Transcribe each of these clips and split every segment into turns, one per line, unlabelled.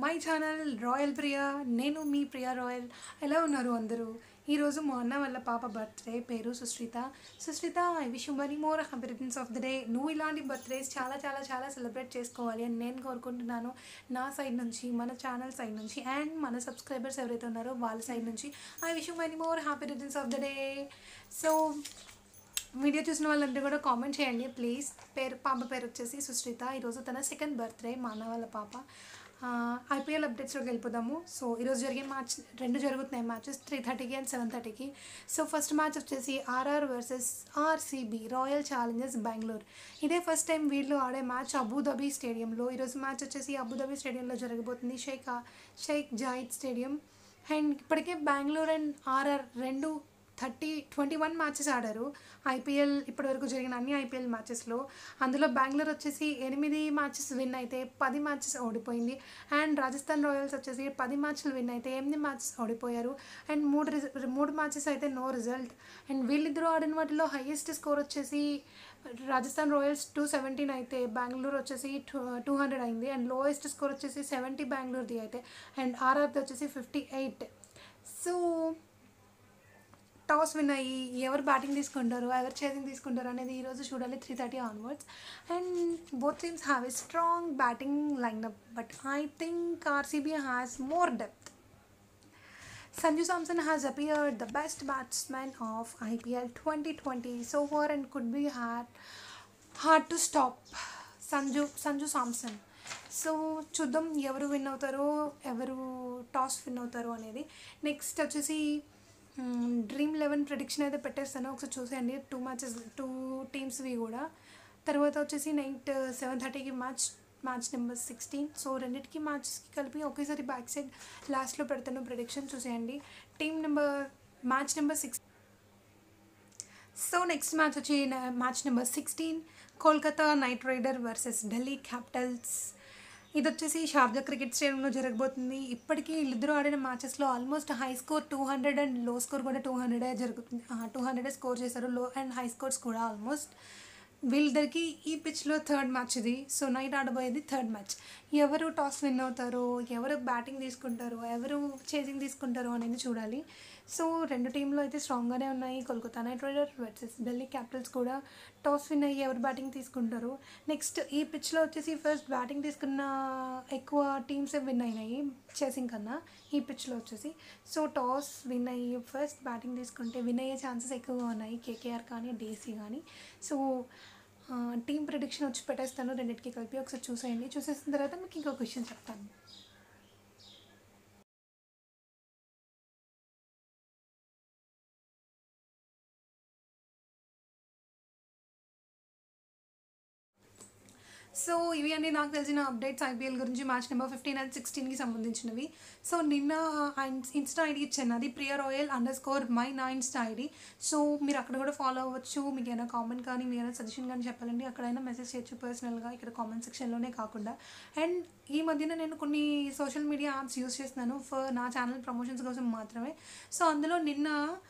My channel royal Priya. నేను మీ Priya royal. ఎలా ఉన్నారు అందరూ? ఈరోజు మా అన్న వాళ్ళ పాప బర్త్డే, పేరు Sushrita. Sushrita, I wish you many more happy returns of the day. నువ్వు ఇలాంటి బర్త్డేస్ చాలా చాలా చాలా సెలబ్రేట్ చేసుకోవాలి అని నేను కోరుకుంటున్నాను. నా సైడ్ నుంచి, మన ఛానల్ సైడ్ నుంచి అండ్ మన సబ్స్క్రైబర్స్ ఎవరైతే ఉన్నారో వాళ్ళ సైడ్ నుంచి I wish you many more happy returns of the day. So video చూసిన వాళ్ళందరూ కూడా కామెంట్ చేయండి ప్లీజ్. పాప పేరు వచ్చేసి సుశ్రిత. ఈరోజు తన సెకండ్ బర్త్డే, మా అన్న వాళ్ళ పాప. ఐపీఎల్ అప్డేట్స్లోకి వెళ్ళిపోదాము. సో ఈరోజు జరిగే మ్యాచ్ రెండు జరుగుతున్నాయి, మ్యాచెస్ 3:30కి అండ్ 7:30కి. సో ఫస్ట్ మ్యాచ్ వచ్చేసి RR versus RCB, Royal Challengers Bengaluru. ఇదే ఫస్ట్ టైం వీళ్ళు ఆడే మ్యాచ్ అబుదాబి స్టేడియంలో. ఈరోజు మ్యాచ్ వచ్చేసి అబుదాబి స్టేడియంలో జరగబోతుంది, షేక్ జాయిద్ స్టేడియం. అండ్ ఇప్పటికే బెంగళూరు అండ్ ఆర్ఆర్ రెండు 21 మ్యాచెస్ ఆడారు ఐపీఎల్. ఇప్పటివరకు జరిగిన అన్ని ఐపీఎల్ మ్యాచెస్లో. అందులో బెంగళూరు వచ్చేసి 8 మ్యాచెస్ విన్ అయితే 10 మ్యాచెస్ ఓడిపోయింది. అండ్ రాజస్థాన్ రాయల్స్ వచ్చేసి 10 మ్యాచ్లు విన్ అయితే 8 మ్యాచెస్ ఓడిపోయారు. అండ్ మూడు మ్యాచెస్ అయితే నో రిజల్ట్. అండ్ వీళ్ళిద్దరూ ఆడిన వాటిలో హైయెస్ట్ స్కోర్ వచ్చేసి రాజస్థాన్ రాయల్స్ 217 అయితే బెంగళూరు వచ్చేసి 200 అయింది. అండ్ లోయెస్ట్ స్కోర్ వచ్చేసి 70 బెంగళూరుది అయితే. అండ్ ఆర్ఆర్ది వచ్చేసి 58. సో టాస్ విన్ అయ్యి ఎవరు బ్యాటింగ్ తీసుకుంటారు, ఎవరు చేసింగ్ తీసుకుంటారు అనేది ఈరోజు చూడాలి 3:30 onwards. And both teams have a strong batting lineup, but I think RCB has more depth. Sanju Samson has appeared the best batsman of IPL 2020 so far and could be hard to stop. Sanju Samson. So చూద్దాం ఎవరు win అవుతారో, ఎవరు toss win అవుతారో అనేది. Next వచ్చేసి dream 11 prediction అయితే పెట్టేస్తాను, ఒకసారి చూసేయండి. 2 టీమ్స్వి కూడా. తర్వాత వచ్చేసి నైట్ 7:30కి మ్యాచ్ నెంబర్ 16. సో రెండింటికి మ్యాచెస్కి కలిపి ఒకేసారి బ్యాక్ సైడ్ లాస్ట్లో పెడతాను, ప్రెడిక్షన్ చూసేయండి. Match number 6. So next match వచ్చి match number 16, Kolkata Knight Rider versus Delhi Capitals. ఇది వచ్చేసి షార్జా క్రికెట్ స్టేడియంలో జరగబోతుంది. ఇప్పటికీ వీళ్ళిద్దరూ ఆడిన మ్యాచెస్లో almost high score 200 and low score కూడా 200 జరుగుతుంది. 200 స్కోర్ చేశారు. లో అండ్ హై స్కోర్స్ కూడా ఆల్మోస్ట్. వీళ్ళిద్దరికి ఈ పిచ్లో థర్డ్ మ్యాచ్ ఇది. సో నైట్ ఆడబోయేది థర్డ్ మ్యాచ్. ఎవరు టాస్ విన్ అవుతారో, ఎవరు బ్యాటింగ్ తీసుకుంటారో, ఎవరు చేసింగ్ తీసుకుంటారో అనేది చూడాలి. సో రెండు టీంలు అయితే స్ట్రాంగ్గానే ఉన్నాయి. Kolkata Knight Rider versus Delhi Capitals కూడా టాస్ విన్ అయ్యి ఎవరు బ్యాటింగ్ తీసుకుంటారు. నెక్స్ట్ ఈ పిచ్లో వచ్చేసి ఫస్ట్ బ్యాటింగ్ తీసుకున్న ఎక్కువ టీమ్సే విన్ అయినాయి చేసింగ్ కన్నా ఈ పిచ్లో వచ్చేసి. సో టాస్ విన్ అయ్యి ఫస్ట్ బ్యాటింగ్ తీసుకుంటే విన్ అయ్యే ఛాన్సెస్ ఎక్కువగా ఉన్నాయి, కేకేఆర్ కానీ డీసీ కానీ. సో టీమ్ ప్రిడిక్షన్ వచ్చి పెట్టేస్తాను రెండింటికి కలిపి, ఒకసారి చూసేయండి. చూసేసిన తర్వాత మీకు ఇంకో క్వశ్చన్ చెప్తాను. సో ఇవి అన్నీ నాకు తెలిసిన అప్డేట్స్ ఐపీఎల్ గురించి మ్యాచ్ నెంబర్ 15 అండ్ 16కి సంబంధించినవి. సో నిన్న ఇన్స్టా ఐడి ఇచ్చాను, అది priyaroyal_my నా ఇన్స్టా ఐడి. సో మీరు అక్కడ కూడా ఫాలో అవ్వచ్చు. మీకు ఏమైనా కామెంట్ కానీ, మీరు ఏమైనా సజెషన్ కానీ చెప్పాలండి, అక్కడైనా మెసేజ్ చేయొచ్చు పర్సనల్గా, ఇక్కడ కామెంట్ సెక్షన్లోనే కాకుండా. అండ్ ఈ మధ్యన నేను కొన్ని సోషల్ మీడియా యాప్స్ యూస్ చేస్తున్నాను ఫర్ నా ఛానల్ ప్రమోషన్స్ కోసం మాత్రమే. సో అందులో నిన్న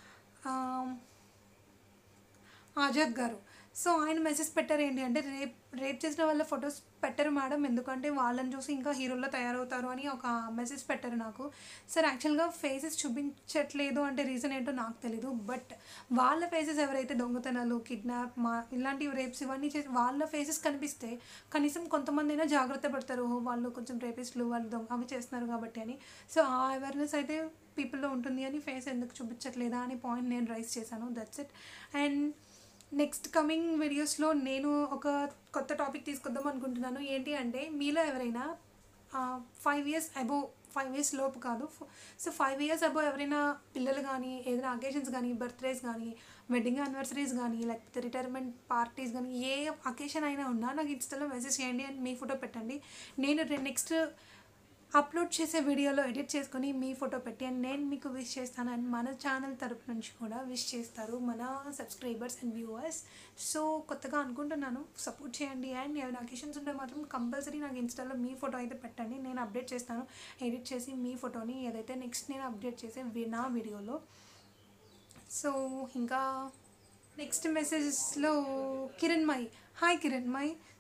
ఆజాద్ గారు, సో ఆయన మెసేజ్ పెట్టారు ఏంటి అంటే, రేప్ చేసిన వాళ్ళ ఫొటోస్ పెట్టరు మేడం, ఎందుకంటే వాళ్ళని చూసి ఇంకా హీరోల్లో తయారవుతారు అని ఒక మెసేజ్ పెట్టారు నాకు. సార్ యాక్చువల్గా ఫేసెస్ చూపించట్లేదు అంటే రీజన్ ఏంటో నాకు తెలీదు, బట్ వాళ్ళ ఫేసెస్ ఎవరైతే దొంగతనాలు, కిడ్నాప్, ఇలాంటి రేప్స్ ఇవన్నీ చేసి వాళ్ళ ఫేసెస్ కనిపిస్తే కనీసం కొంతమంది అయినా జాగ్రత్త పడతారు, వాళ్ళు కొంచెం రేపిస్టులు, వాళ్ళు అవి చేస్తున్నారు కాబట్టి అని. సో ఆ అవేర్నెస్ అయితే పీపుల్లో ఉంటుంది అని ఫేస్ ఎందుకు చూపించట్లేదా అని పాయింట్ నేను రైజ్ చేశాను. That's it. And next coming వీడియోస్లో నేను ఒక కొత్త టాపిక్ తీసుకొద్దాం అనుకుంటున్నాను. ఏంటి అంటే, మీలో ఎవరైనా 5 ఇయర్స్ లోపు కాదు, సో 5 ఇయర్స్ అబోవ్ ఎవరైనా పిల్లలు కానీ, ఏదైనా అకేషన్స్ కానీ, బర్త్డేస్ కానీ, వెడ్డింగ్ యానివర్సరీస్ కానీ, లేకపోతే రిటైర్మెంట్ పార్టీస్ కానీ, ఏ అకేషన్ అయినా ఉన్నా నాకు ఇన్స్టాలో మెసేజ్ చేయండి అండ్ మీ ఫోటో పెట్టండి. నేను నెక్స్ట్ అప్లోడ్ చేసే వీడియోలో ఎడిట్ చేసుకొని మీ ఫోటో పెట్టి అండ్ నేను మీకు విష్ చేస్తాను. అండ్ మన ఛానల్ తరపు నుంచి కూడా విష్ చేస్తారు మన సబ్స్క్రైబర్స్ అండ్ వ్యూవర్స్. సో కొత్తగా అనుకుంటున్నాను, సపోర్ట్ చేయండి. అండ్ ఏమైనా అకేషన్స్ ఉంటే మాత్రం కంపల్సరీ నాకు ఇన్స్టాలో మీ ఫోటో అయితే పెట్టండి, నేను అప్డేట్ చేస్తాను ఎడిట్ చేసి మీ ఫోటోని, ఏదైతే నెక్స్ట్ నేను అప్డేట్ చేసే నా వీడియోలో. సో ఇంకా నెక్స్ట్ మెసేజెస్లో కిరణ్మయ్, హాయ్ కిరణ్మయ్.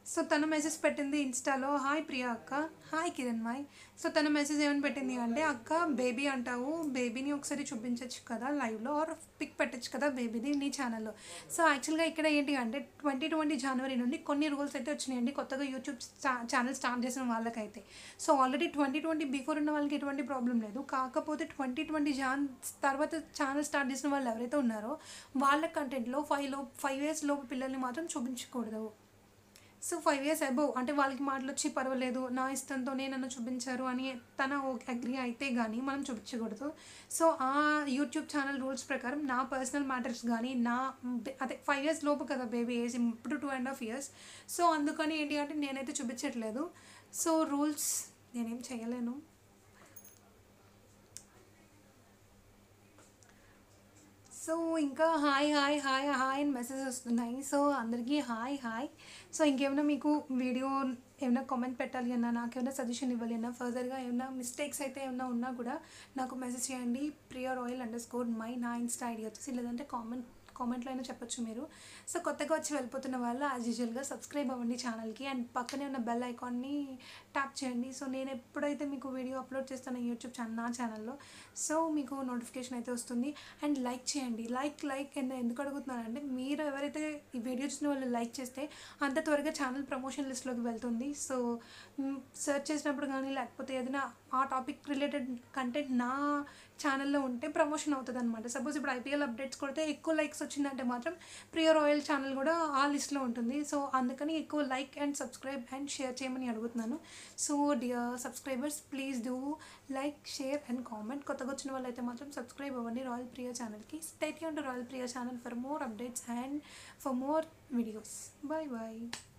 సో తను మెసేజ్ పెట్టింది ఇన్స్టాలో, హాయ్ ప్రియా అక్క, హాయ్ కిరణ్ మాయ్. సో తన మెసేజ్ ఏమని పెట్టింది అంటే, అక్క బేబీ అంటావు, బేబీని ఒకసారి చూపించవచ్చు కదా లైవ్లో, ఆర్ పిక్ పెట్టచ్చు కదా బేబీది నీ ఛానల్లో. సో యాక్చువల్గా ఇక్కడ ఏంటి అంటే 2020 జనవరి నుండి కొన్ని రూల్స్ అయితే వచ్చినాయండి కొత్తగా యూట్యూబ్ ఛానల్ స్టార్ట్ చేసిన వాళ్ళకైతే. సో ఆల్రెడీ 2020 బిఫోర్ ఉన్న వాళ్ళకి ఎటువంటి ప్రాబ్లం లేదు. కాకపోతే 2020 తర్వాత ఛానల్ స్టార్ట్ చేసిన వాళ్ళు ఎవరైతే ఉన్నారో వాళ్ళ కంటెంట్లో 5 years లోపు పిల్లల్ని మాత్రం చూపించకూడదు. సో 5 years అబోవ్ అంటే వాళ్ళకి మాటలు వచ్చి పర్వాలేదు నా ఇష్టంతోనే నన్ను చూపించారు అని తన అగ్రి అయితే కానీ మనం చూపించకూడదు. సో ఆ యూట్యూబ్ ఛానల్ రూల్స్ ప్రకారం నా పర్సనల్ మ్యాటర్స్ కానీ అదే 5 years లోపు కదా బేబీ ఏజ్, ఇప్పుడు 2.5 years. సో అందుకని ఏంటి అంటే నేనైతే చూపించట్లేదు. సో రూల్స్ నేనేం చేయలేను. సో ఇంకా హాయ్ హాయ్ హాయ్ హాయ్ అని మెసేజ్ వస్తున్నాయి. సో అందరికీ హాయ్ హాయ్. సో ఇంకేమైనా మీకు వీడియో ఏమైనా కామెంట్ పెట్టాలి అన్నా, నాకు ఏమైనా సజెషన్ ఇవ్వాలి అన్నా, ఫర్దర్గా ఏమైనా మిస్టేక్స్ అయితే ఏమైనా ఉన్నా కూడా నాకు మెసేజ్ చేయండి. priyaroyal_my నా ఇన్స్టా ఐడి వచ్చేసి, లేదంటే కామెంట్లో అయినా చెప్పొచ్చు మీరు. సో కొత్తగా వచ్చి వెళ్ళిపోతున్న వాళ్ళు యాజ్ యూజువల్గా సబ్స్క్రైబ్ అవ్వండి ఛానల్కి, అండ్ పక్కనే ఉన్న బెల్ ఐకాన్ని ట్యాప్ చేయండి. సో నేను ఎప్పుడైతే మీకు వీడియో అప్లోడ్ చేస్తాను యూట్యూబ్ నా ఛానల్లో, సో మీకు నోటిఫికేషన్ అయితే వస్తుంది. అండ్ లైక్ చేయండి. లైక్ ఎందుకు అడుగుతున్నానంటే, మీరు ఎవరైతే ఈ వీడియో చూసిన వాళ్ళు లైక్ చేస్తే అంత త్వరగా ఛానల్ ప్రమోషన్ లిస్ట్లోకి వెళ్తుంది. సో సెర్చ్ చేసినప్పుడు కానీ, లేకపోతే ఏదైనా ఆ టాపిక్ రిలేటెడ్ కంటెంట్ నా ఛానల్లో ఉంటే ప్రమోషన్ అవుతుంది అనమాట. సపోజ్ ఇప్పుడు ఐపీఎల్ అప్డేట్స్ కొడితే ఎక్కువ లైక్స్ వచ్చిందంటే మాత్రం ప్రియా రాయల్ ఛానల్ కూడా ఆ లిస్ట్లో ఉంటుంది. సో అందుకని ఎక్కువ like and subscribe and share చేయమని అడుగుతున్నాను. So dear subscribers, please do like, share and comment. కొత్తగా వచ్చిన వాళ్ళు అయితే మాత్రం సబ్స్క్రైబ్ అవ్వండి రాయల్ ప్రియా ఛానల్కి. Stay tuned to Royal Priya channel for more updates and for more videos. Bye bye.